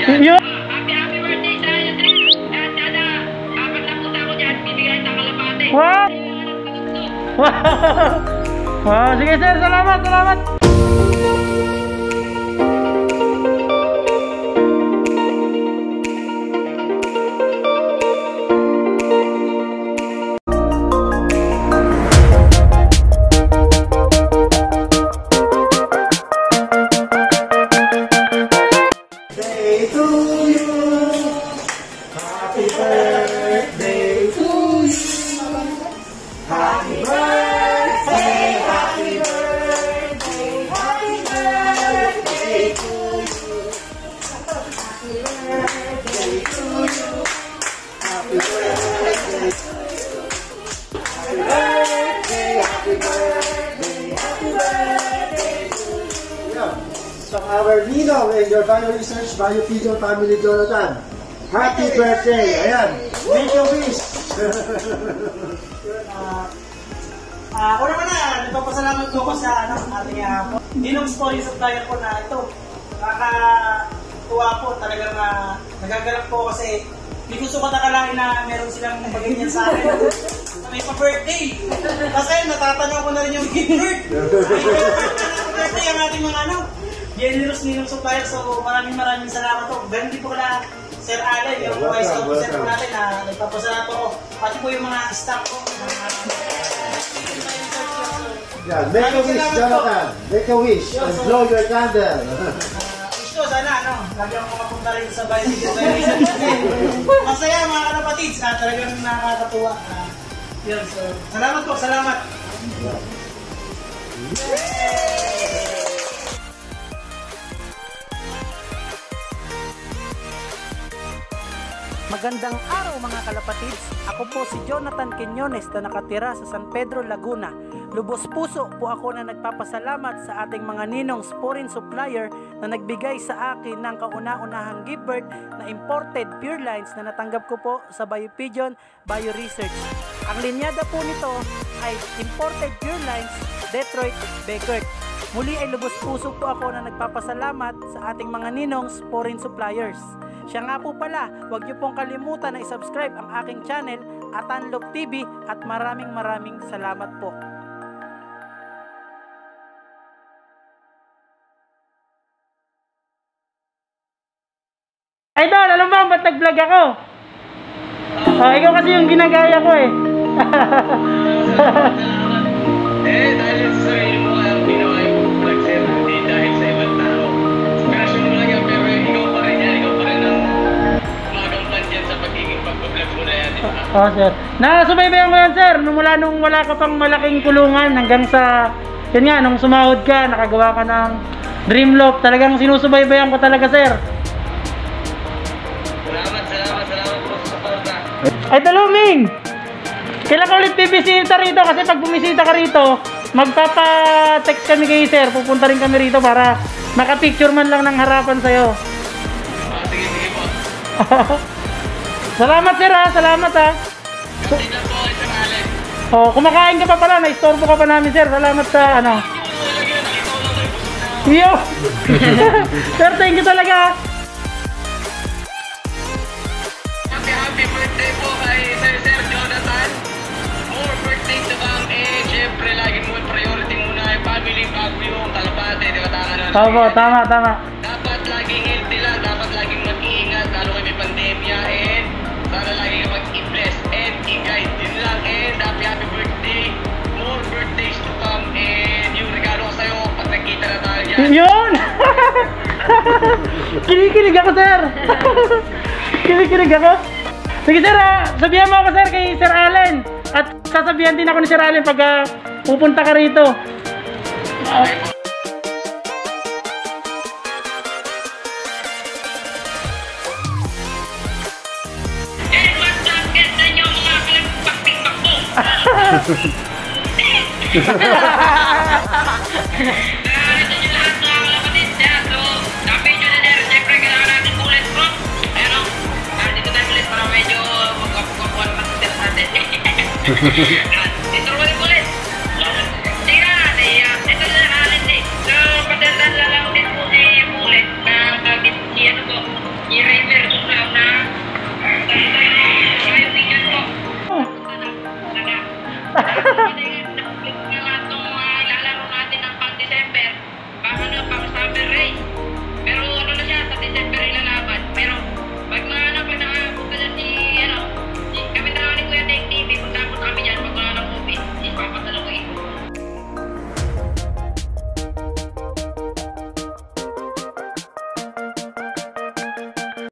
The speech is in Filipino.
Yo! Happy birthday sa inyo, sir. At sana, apat na punta ko dyan, bibigay sa kalapate. Wow! Wow! Wow! Sige sir, salamat, salamat! So our Ninong and your Bio Research Bio Pigeon Family Jonathan, happy birthday! Ayan, make a wish! Una pa na, nagpapasalamat ko ako sa ating Ninong Story Supplier po na ito. Nakakatuwa po talagang nagagalak po kasi hindi ko sukat akalain na meron silang pagganyan sa akin na may pa-birthday. Kasi natatanaw ko na rin yung gift card. Birthday ang ating mga generous Ninong Supplier. So maraming salamat po. Ganun din po na Sir Alan, yung vice officer po natin na nagpapasalamat po. Pati po yung mga staff ko. Yeah, make a wish, Jonathan. Make a wish and blow your candle. Wish ko sana, lagi ako makapunta rin sa bayan dito. Masaya mga kalapatids, talagang nakakatuwa. Yun, so, salamat po, salamat. Magandang araw mga kalapatids. Ako po si Jonathan Quinones na nakatira sa San Pedro, Laguna. Lubos puso po ako na nagpapasalamat sa ating mga ninong foreign supplier na nagbigay sa akin ng kauna-unahang gift bird na imported pure lines na natanggap ko po sa Bio Pigeon Bio Research. Ang linyada po nito ay imported pure lines Detroit Beckert. Muli ay lubos puso po ako na nagpapasalamat sa ating mga ninong foreign suppliers. Siya nga po pala, huwag niyo pong kalimutan na i-subscribe ang aking channel, Atanlop TV, at maraming salamat po. Idol, alam mo ba't nag-vlog ako? Ikaw kasi yung ginagaya ko eh. Dahil sa sarili mo kaya ginawa yung vlog sir, hindi dahil sa ibang tao. Inspirasyon mo lang yan, pero ikaw pa rin yan, ikaw pa rin ang magampan dyan sa pagiging pag-vlog mo na yan, di ba? Oo sir, nakasubaybayan ko yan sir, nung wala ka pang malaking kulungan hanggang sa, yun nga, nung sumahod ka, nakagawa ka ng Dreamloft, talagang sinusubaybayan ko talaga sir. Salamat po sa suporta. Ay Taluming! Kailan ka ulit bibisita rito kasi pag bumisita ka rito, magpapa-text kami kay sir, pupunta rin kami rito para makapicture man lang ng harapan sa'yo. Sige po. Salamat sir ha, salamat ha. Kasi lang po kay Sir Alex. Kumakain ka pa pala, na-istorbo ka pa namin sir, salamat sa Yo! Sir, thank you talaga. Happy birthday po kay Sir Jonathan. More birthday to come. Siyempre, lagi mo priority muna yung family bago yung kalapate. Di ba Tama. Dapat laging healthy lang. Dapat laging mag-iingat. Lalo kay may pandemya. And sana lagi ka mag-i-bless and i-guide din lang. And happy birthday. More birthdays to come. And yung regalo ko sa'yo pag nagkita na tayo dyan. Yun! Kinikilig ako sir. Kinikilig ako. Sige sir sabihan mo ako sir kay Sir Allen. At sasabihan din ako ni Sir Allen pag pupunta ka rito. What's up? Ganda nyo mga kalagpakpikpakbo! Ito nyo lahat mga kalapatid. So, sabi nyo na der, siyempre kailangan natin bullet proof. Ayun o, dito tayo ulit para medyo magkapukapuan naman sa atin.